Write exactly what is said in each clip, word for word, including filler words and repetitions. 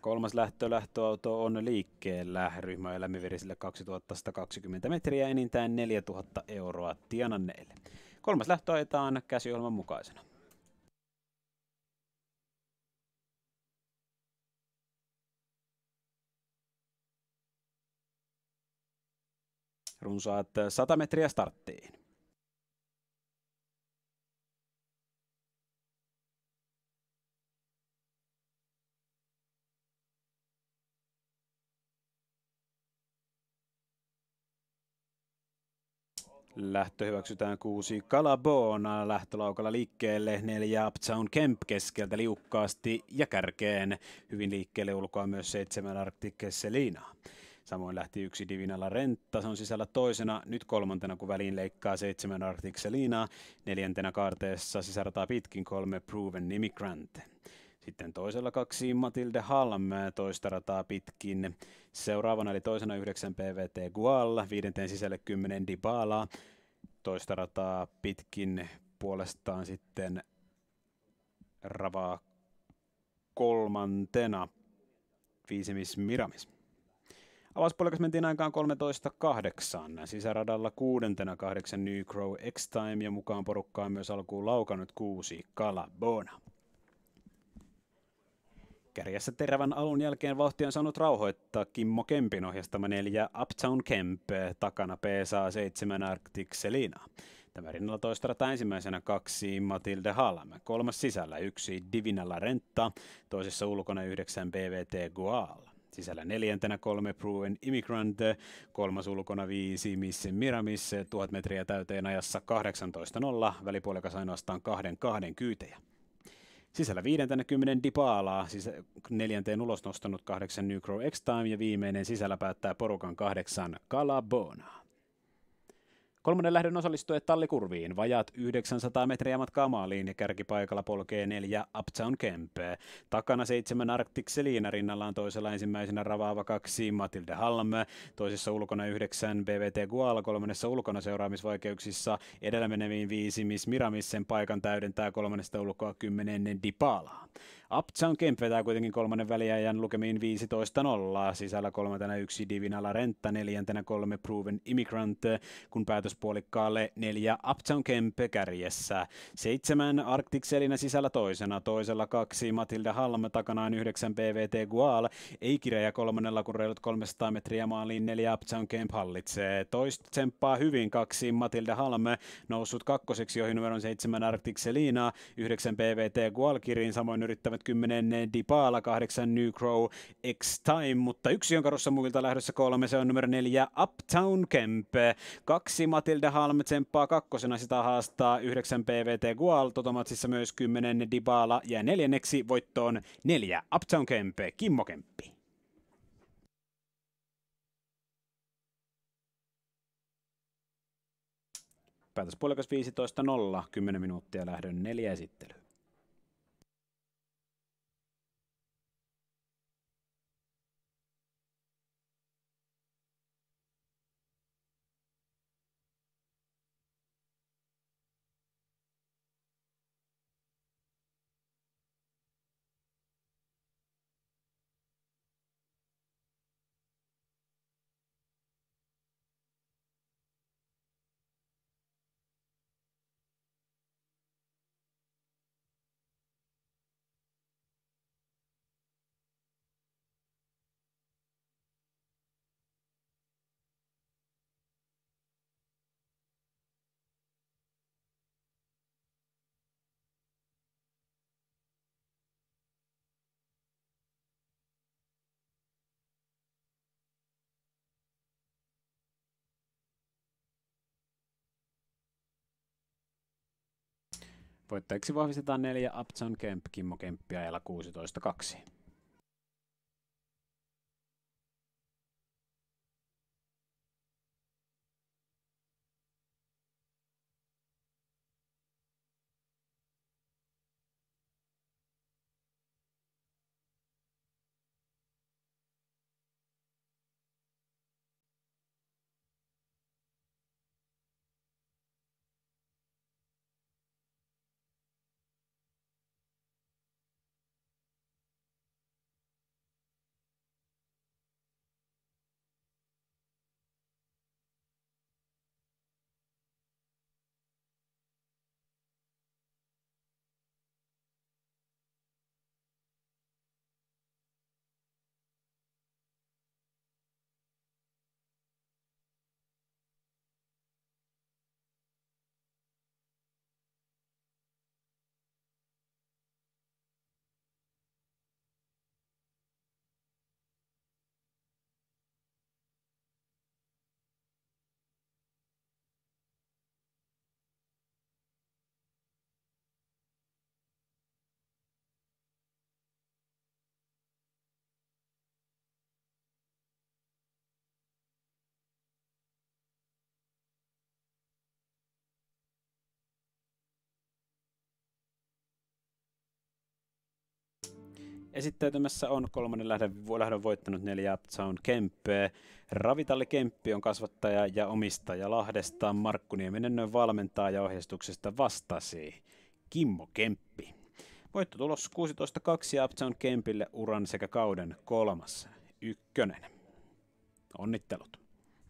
Kolmas lähtö, lähtöauto on liikkeellä. Ryhmä eläimiverisille kaksituhattasataakaksikymmentä metriä, enintään neljätuhatta euroa tienanneille. Kolmas lähtö ajetaan käsiohjelman mukaisena. Runsaat sata metriä starttiin. Lähtö hyväksytään kuusi Calabona lähtölaukalla liikkeelle, neljä Uptown Kemp keskeltä liukkaasti ja kärkeen. Hyvin liikkeelle ulkoa myös seitsemän Arctic Selina. Samoin lähti yksi Divinala Renta, se on sisällä toisena, nyt kolmantena kun väliin leikkaa seitsemän Arctic Selina. Neljäntenä kaarteessa sisärataa pitkin kolme Proven Immigrant. Sitten toisella kaksi Matilde Halm, toista rataa pitkin. Seuraavana eli toisena yhdeksän P V T Gual, viidenteen sisälle kymmenen Dybala. Toista rataa pitkin puolestaan sitten ravaa kolmantena viisi Miss Miramis. Avauspuolikas mentiin aikaan kolmetoista kahdeksan. Sisäradalla kuudentena kahdeksan New Crow X-Time ja mukaan porukkaa myös alkuun laukannut kuusi Calabona. Kärjessä terävän alun jälkeen vauhti on saanut rauhoittaa Kimmo Kempin ohjastama neljä Uptown Kemp, takana peesaa seitsemän Arctic Selina. Tämä rinnalla toista rataa ensimmäisenä kaksi Matilde Halm, kolmas sisällä yksi Divinala Renta, toisessa ulkona yhdeksän B V T Gual. Sisällä neljäntenä kolme Proven Immigrant, kolmas ulkona viisi Miss Miramis, tuhat metriä täyteen ajassa kahdeksantoista nolla, välipuolikas ainoastaan kahden kahden kyytejä. Sisällä viidentenä kymmenen Dybala, sisä, neljänteen ulos nostanut kahdeksan New Crow X-Time ja viimeinen sisällä päättää porukan kahdeksan Calabona. Kolmannen lähdön osallistujat tallikurviin, vajaat yhdeksänsataa metriä matkaa maaliin ja kärkipaikalla polkee neljä Uptown Kemp. Takana seitsemän Arctic Selina, rinnallaan toisella ensimmäisenä ravaava kaksi Matilde Halm, toisessa ulkona yhdeksän B V T Gual, kolmannessa ulkona seuraamisvaikeuksissa edellä meneviin viisi Miss Miramis, sen paikan täydentää kolmannesta ulkoa kymmenen Dybala. Uptown Kemp vetää kuitenkin kolmannen väliajan lukemiin viisitoista nolla, sisällä kolmantena yksi Divinala Renta, neljäntenä kolme Proven Immigrant, kun päätöspuolikkaalle neljä Uptown Kemp kärjessä. Seitsemän Arctic Selina sisällä toisena, toisella kaksi Matilde Halm, takanaan yhdeksän B V T Gual, ei kireä kolmannella kun reilut kolmesataa metriä maaliin neljä Uptown Kemp hallitsee. Toista tsemppaa hyvin kaksi Matilde Halm, noussut kakkoseksi ohi numeron seitsemän Arctic Selina, yhdeksän B V T Gual kiriin, samoin yrittävät kymmenen Dybala, kahdeksan New Crow X-Time, mutta yksi on karussa muilta lähdössä kolme, se on numero neljä Uptown Kemp. Kaksi Matilde Halm tsemppaa kakkosena, sitä haastaa yhdeksän P V T Gual, Totomatsissa myös kymmenen Dybala ja neljänneksi voittoon neljä Uptown Kemp, Kimmo Kemppi. Päätöspuolikas viisitoista nolla, kymmenen minuuttia lähdön neljä esittely. Voittajiksi vahvistetaan neljä Uptown Kemp, Kimmo Kemppi ajalla kuusitoista kaksi. Esittäytymässä on kolmannen lähdön, lähdön voittanut neljä Uptown Kempeä. Ravitalli Kemppi on kasvattaja ja omistaja Lahdesta. Markku Nieminen valmentaa ja ohjeistuksesta vastasi Kimmo Kemppi. Voittotulos kuusitoista kaksi Uptown Kempille uran sekä kauden kolmas ykkönen. Onnittelut.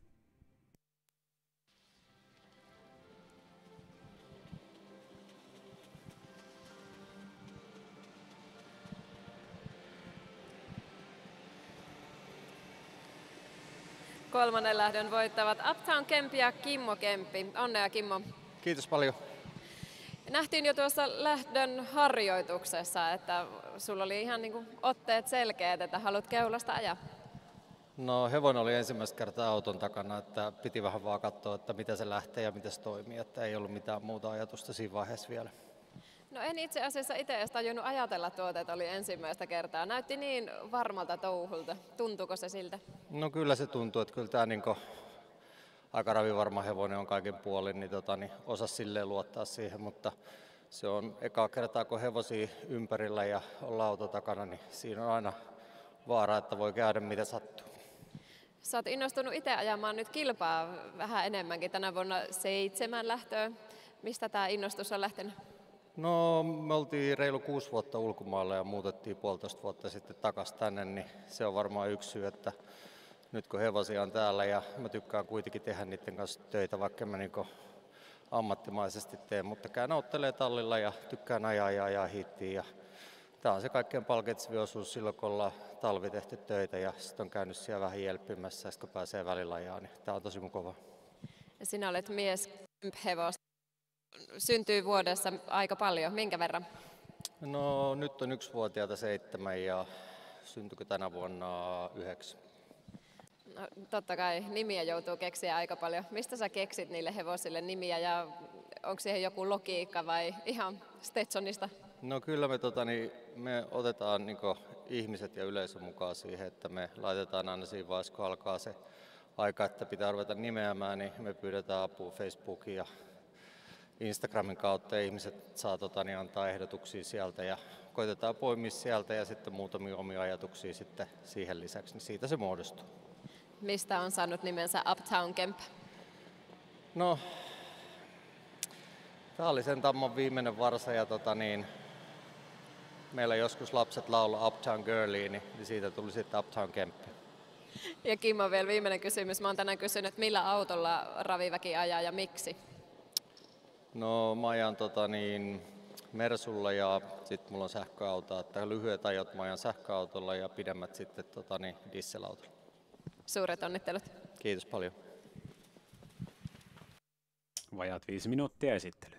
Kolmannen lähdön voittavat Uptown Kempi ja Kimmo Kemppi. Onnea Kimmo. Kiitos paljon. Nähtiin jo tuossa lähdön harjoituksessa, että sulla oli ihan niin kuin otteet selkeät, että haluat keulasta ajaa. No hevonen oli ensimmäistä kertaa auton takana, että piti vähän vaan katsoa, että mitä se lähtee ja miten se toimii, että ei ollut mitään muuta ajatusta siinä vaiheessa vielä. No en itse asiassa itse edes tajunnut ajatella tuota, että oli ensimmäistä kertaa. Näytti niin varmalta touhulta. Tuntuuko se siltä? No kyllä se tuntuu, että kyllä tämä niin aika ravivarma hevonen on kaikin puolin, niin, tota, niin osasi silleen luottaa siihen, mutta se on ekaa kertaa, kun hevosia ympärillä ja ollaan auto takana, niin siinä on aina vaara, että voi käydä mitä sattuu. Sä oot innostunut itse ajamaan nyt kilpaa vähän enemmänkin tänä vuonna seitsemän lähtöä. Mistä tämä innostus on lähtenyt? No me oltiin reilu kuusi vuotta ulkomailla ja muutettiin puolitoista vuotta sitten takaisin tänne, niin se on varmaan yksi syy, että nyt kun hevosia on täällä ja mä tykkään kuitenkin tehdä niiden kanssa töitä, vaikka mä niin ammattimaisesti teen, mutta käyn ottelee tallilla ja tykkään ajaa ja ajaa hittiin. Ja tää on se kaikkein palkitsevin osuus silloin, kun ollaan talvi tehty töitä ja sitten on käynyt siellä vähän jelppimässä ja sitten kun pääsee välillä ajaa, niin tää on tosi mukavaa. Ja sinä olet mies hevosta. Syntyy vuodessa aika paljon. Minkä verran? No nyt on yksivuotiaita seitsemän ja syntyykö tänä vuonna yhdeksän. No, totta kai nimiä joutuu keksiä aika paljon. Mistä sä keksit niille hevosille nimiä ja onko siihen joku logiikka vai ihan Stetsonista? No kyllä me, tota, niin, me otetaan niin kuin, ihmiset ja yleisö mukaan siihen, että me laitetaan aina siinä vaiheessa, kun alkaa se aika, että pitää ruveta nimeämään, niin me pyydetään apua Facebookin ja Instagramin kautta ja ihmiset saa tota, niin, antaa ehdotuksia sieltä ja koitetaan poimia sieltä ja sitten muutamia omia ajatuksia sitten siihen lisäksi, niin siitä se muodostuu. Mistä on saanut nimensä Uptown Kemp? No, tämä oli sen tamman viimeinen varsa ja tota, niin, meillä joskus lapset laulaa Uptown Girlie, niin siitä tuli sitten Uptown Kemp. Ja Kimmo, vielä viimeinen kysymys. Mä oon tänään kysynyt, millä autolla Raviväki ajaa ja miksi? No mä ajan tota, niin, Mersulla ja sitten mulla on sähköauto, että lyhyet ajot mä ajan sähköautolla ja pidemmät sitten tota, niin, dieselautolla. Suuret onnittelut. Kiitos paljon. Vajaat viisi minuuttia esittely.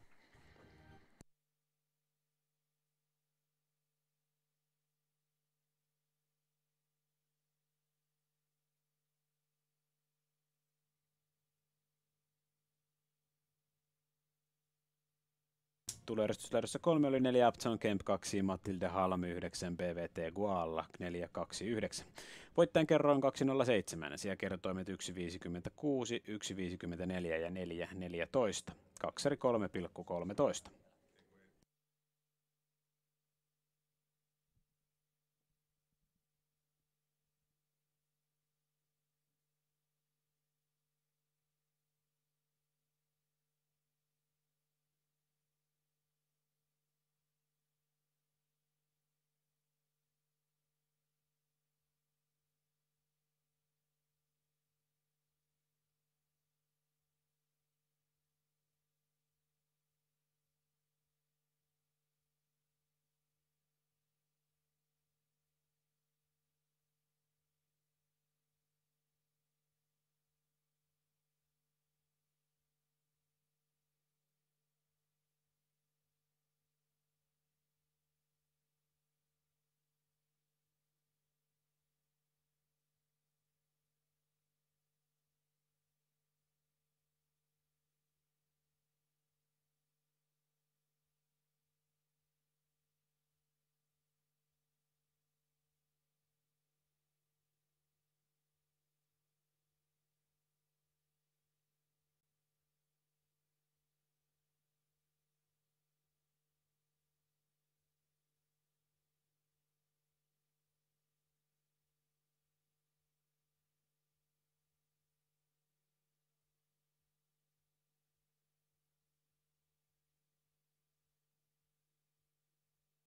Tulojärjestyslähdössä kolme oli neljä Uptown Kemp, kaksi Matilde Halm, yhdeksän B V T Gualla, neljä kaksi yhdeksän. Voittajan kerroin kaksi nolla seitsemän, siellä kertoimet yksi viisikymmentäkuusi, yksi viisikymmentäneljä ja neljä neljätoista. Kaksari kolme pilkku kolmetoista.